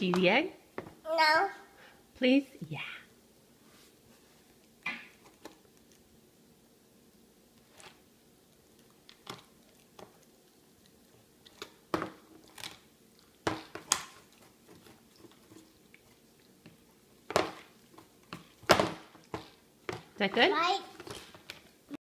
cheesy egg? No. Please? Yeah. Is that good? Right.